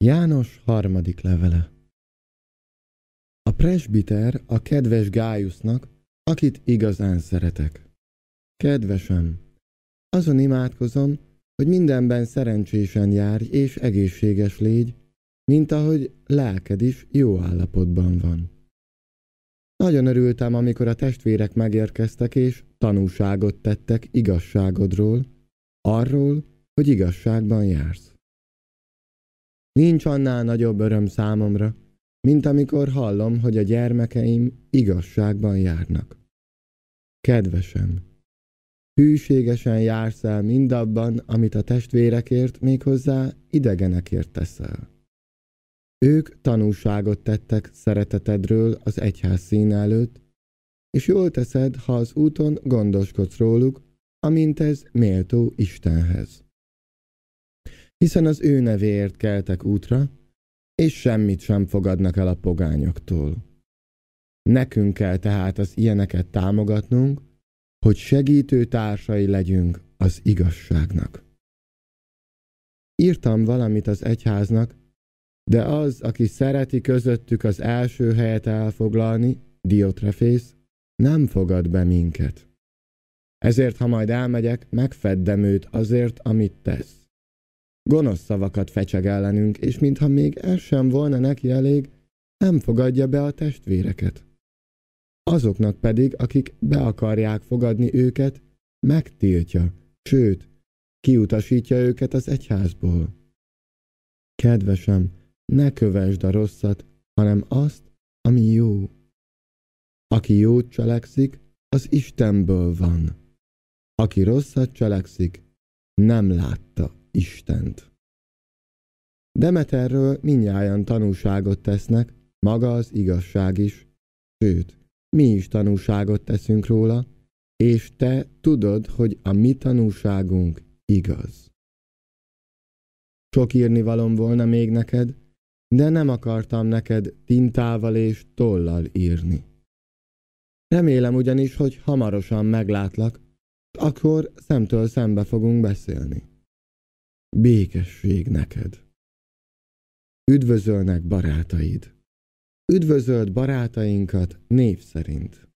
János harmadik levele. A presbiter a kedves Gájusznak, akit igazán szeretek. Kedvesem, azon imádkozom, hogy mindenben szerencsésen járj és egészséges légy, mint ahogy lelked is jó állapotban van. Nagyon örültem, amikor a testvérek megérkeztek és tanúságot tettek igazságodról, arról, hogy igazságban jársz. Nincs annál nagyobb öröm számomra, mint amikor hallom, hogy a gyermekeim igazságban járnak. Kedvesem, hűségesen jársz el mindabban, amit a testvérekért, méghozzá idegenekért teszel. Ők tanúságot tettek szeretetedről az egyház színe előtt, és jól teszed, ha az úton gondoskodsz róluk, amint ez méltó Istenhez. Hiszen az ő nevéért keltek útra, és semmit sem fogadnak el a pogányoktól. Nekünk kell tehát az ilyeneket támogatnunk, hogy segítő társai legyünk az igazságnak. Írtam valamit az egyháznak, de az, aki szereti közöttük az első helyet elfoglalni, Diotrefész, nem fogad be minket. Ezért, ha majd elmegyek, megfeddem őt azért, amit tesz. Gonosz szavakat fecseg ellenünk, és mintha még ez sem volna neki elég, nem fogadja be a testvéreket. Azoknak pedig, akik be akarják fogadni őket, megtiltja, sőt, kiutasítja őket az egyházból. Kedvesem, ne kövesd a rosszat, hanem azt, ami jó. Aki jót cselekszik, az Istenből van. Aki rosszat cselekszik, nem látta Istent. Demeterről mindnyájan tanúságot tesznek, maga az igazság is, sőt, mi is tanúságot teszünk róla, és te tudod, hogy a mi tanúságunk igaz. Sok írnivalom volna még neked, de nem akartam neked tintával és tollal írni. Remélem ugyanis, hogy hamarosan meglátlak, akkor szemtől szembe fogunk beszélni. Békesség neked! Üdvözölnek barátaid! Üdvözöld barátainkat név szerint!